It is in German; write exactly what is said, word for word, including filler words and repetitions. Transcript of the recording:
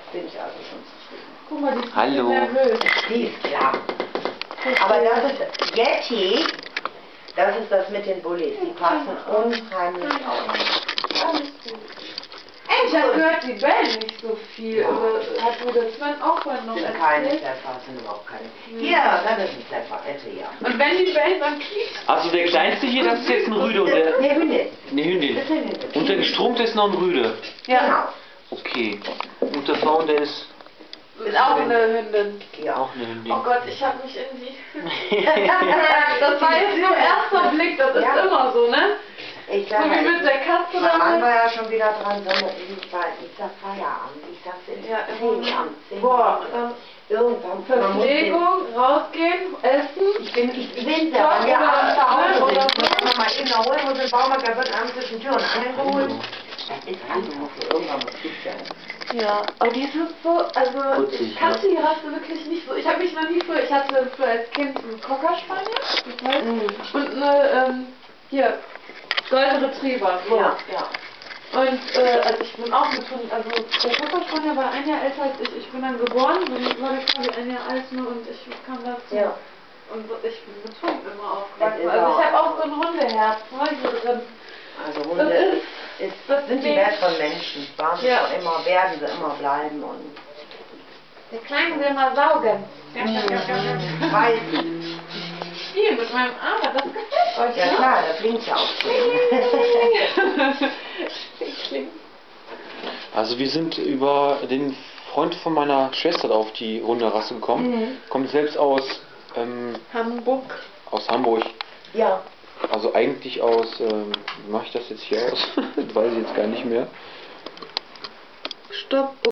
bin ich also schon zufrieden. Guck mal, die ist Hallo. nervös. Die ist klar. Aber das ist Yeti, das ist das mit den Bullies. Die passen unheimlich auf. Alles gut. Ich habe gehört, die bellen nicht so viel. Ja. Aber hat Bruder Sven auch vorhin noch Sind erzählt? keine Klepper, sind überhaupt keine. Hier, das ist ein Klepper, Ette, ja. Und wenn die bellen, dann quietscht. Also der kleinste hier, das ist jetzt ein Rüde und der... Ne, Hündin. Ne, Hündin. Das ist eine Hündin. Und der gestromte ist noch ein Rüde. Ja. Genau. Okay. Und der Faun, der ist Ist auch eine Hündin. Ja. auch eine Hündin. Oh Gott, ich habe mich irgendwie... Das war jetzt nur erster Blick, das ist Ja. immer so, ne? Ich So sag wie halt, mit der Katze mein Mann damals. war ja schon wieder dran, sondern ich war, ich sag Feierabend, ich sag jetzt Ja, zehn Abend, zehn Boah, Uhr. dann Irgendwann, man muss den- Verpflegung, rausgehen, essen. Ich bin, ich bin da, weil wir Oder- abends zu Hause oder- sind. Wenn man mal eben noch holen muss im Baumarkt, da wird abends zwischen Tür und Angel geholt. Das ist einfach so, irgendwann muss gut sein. Ja, aber die ist so, also Putzig, ich kannte die Rasse wirklich nicht so. Ich habe mich noch nie früher, ich hatte früher als Kind einen Cocker Spaniel, das heißt, Mhm. und eine, ähm, hier, Golden Retriever. So. Ja, ja. Und äh, also ich bin auch mit Hund, also der Cocker Spaniel war ein Jahr älter als ich. Ich bin dann geboren, dann war der quasi ein Jahr alt nur und ich kam dazu. Ja. Und ich bin mit Hunden immer Das aufgewachsen. ist Also auch- ich habe auch so ein Hundeherz, ne, hier drin. Also Das Hunde ist- ist, das sind die Ding- Wert von Menschen. Waren sie Ja. schon immer, werden sie immer bleiben. Und Der Kleine will mal saugen. weiß Hier mit meinem Arm, das gefällt euch, ja ne? klar, das klingt ja auch so. Klingt. Also wir sind über den Freund von meiner Schwester auf die Hunderasse gekommen. Mhm. Kommt selbst aus, ähm, Hamburg. aus Hamburg. Ja. Also eigentlich aus, ähm, wie mache ich das jetzt hier aus? Das weiß ich jetzt gar nicht mehr. Stopp.